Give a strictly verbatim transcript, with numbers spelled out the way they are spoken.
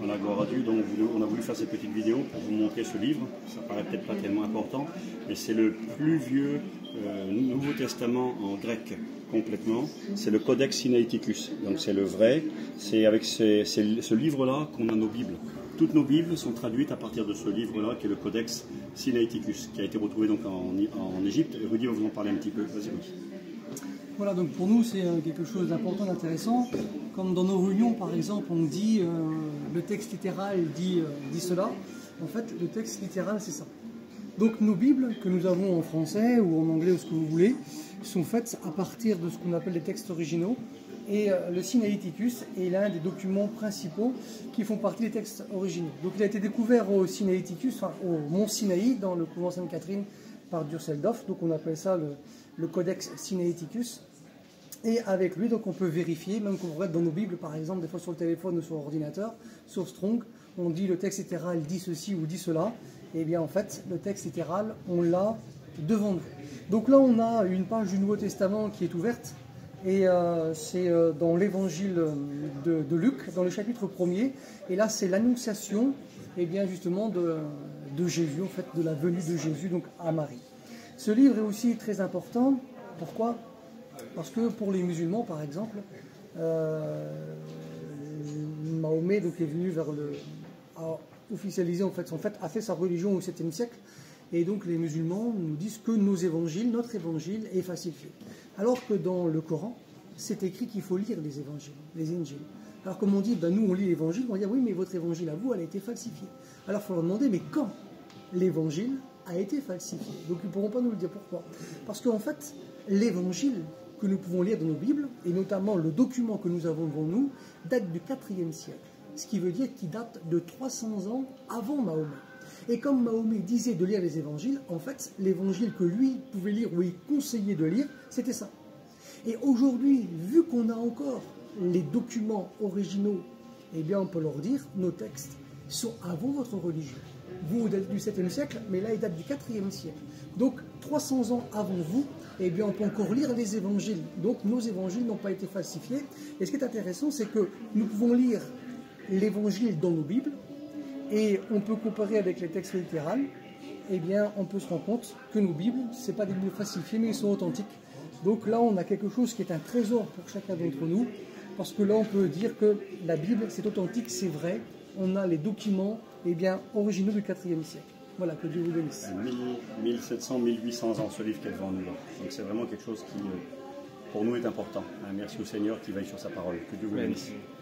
Voilà, gloire à Dieu. Donc on a voulu faire cette petite vidéo pour vous montrer ce livre. Ça paraît peut-être pas tellement important, mais c'est le plus vieux euh, Nouveau Testament en grec complètement. C'est le Codex Sinaiticus. Donc c'est le vrai. C'est avec ces, ces, ce livre-là qu'on a nos Bibles. Toutes nos Bibles sont traduites à partir de ce livre-là, qui est le Codex Sinaiticus, qui a été retrouvé donc en, en Égypte. Et Rudy va vous en parler un petit peu. Vas-y, Rudy. Voilà, donc pour nous, c'est quelque chose d'important, d'intéressant. Comme dans nos réunions, par exemple, on dit euh, le texte littéral dit, euh, dit cela. En fait, le texte littéral, c'est ça. Donc nos Bibles, que nous avons en français ou en anglais ou ce que vous voulez, sont faites à partir de ce qu'on appelle les textes originaux. Et euh, le Sinaiticus est l'un des documents principaux qui font partie des textes originaux. Donc il a été découvert au Sinaiticus, enfin, au mont Sinaï, dans le couvent Sainte-Catherine, par Dürseldorf. Donc on appelle ça le, le Codex Sinaiticus. Et avec lui, donc on peut vérifier, même qu'on regarde dans nos Bibles, par exemple, des fois sur le téléphone ou sur l'ordinateur, sur Strong, on dit le texte littéral dit ceci ou dit cela. Et bien en fait, le texte littéral, on l'a devant nous. Donc là, on a une page du Nouveau Testament qui est ouverte. Et euh, c'est euh, dans l'évangile de, de Luc, dans le chapitre premier. Et là, c'est l'annonciation, et bien justement, de, de Jésus, en fait, de la venue de Jésus donc à Marie. Ce livre est aussi très important. Pourquoi ? Parce que pour les musulmans, par exemple, euh, Mahomet donc, est venu vers le... a officialisé, en fait, en fait, a fait sa religion au septième siècle. Et donc les musulmans nous disent que nos évangiles, notre évangile est falsifié. Alors que dans le Coran, c'est écrit qu'il faut lire les évangiles, les injils. Alors comme on dit, ben nous on lit l'évangile, on va dire oui mais votre évangile à vous, elle a été falsifiée. Alors il faut leur demander, mais quand l'évangile a été falsifié? Donc ils ne pourront pas nous le dire pourquoi. Parce qu'en fait, l'évangile que nous pouvons lire dans nos Bibles, et notamment le document que nous avons devant nous, date du quatrième siècle. Ce qui veut dire qu'il date de trois cents ans avant Mahomet. Et comme Mahomet disait de lire les évangiles, en fait, l'évangile que lui pouvait lire ou il conseillait de lire, c'était ça. Et aujourd'hui, vu qu'on a encore les documents originaux, eh bien on peut leur dire, nos textes sont avant votre religion. Vous, vous êtes du septième siècle, mais là, ils datent du quatrième siècle. Donc, trois cents ans avant vous, eh bien on peut encore lire les évangiles. Donc, nos évangiles n'ont pas été falsifiés. Et ce qui est intéressant, c'est que nous pouvons lire l'évangile dans nos Bibles, et on peut comparer avec les textes littéraux, eh bien on peut se rendre compte que nos Bibles, ce n'est pas des Bibles falsifiées, mais ils sont authentiques. Donc là, on a quelque chose qui est un trésor pour chacun d'entre nous, parce que là, on peut dire que la Bible, c'est authentique, c'est vrai. On a les documents eh bien, originaux du quatrième siècle. Voilà, que Dieu vous bénisse. mille sept cents, mille huit cents ans, ce livre qui est devant nous. Donc c'est vraiment quelque chose qui, pour nous, est important. Merci au Seigneur qui veille sur sa parole. Que Dieu vous bénisse.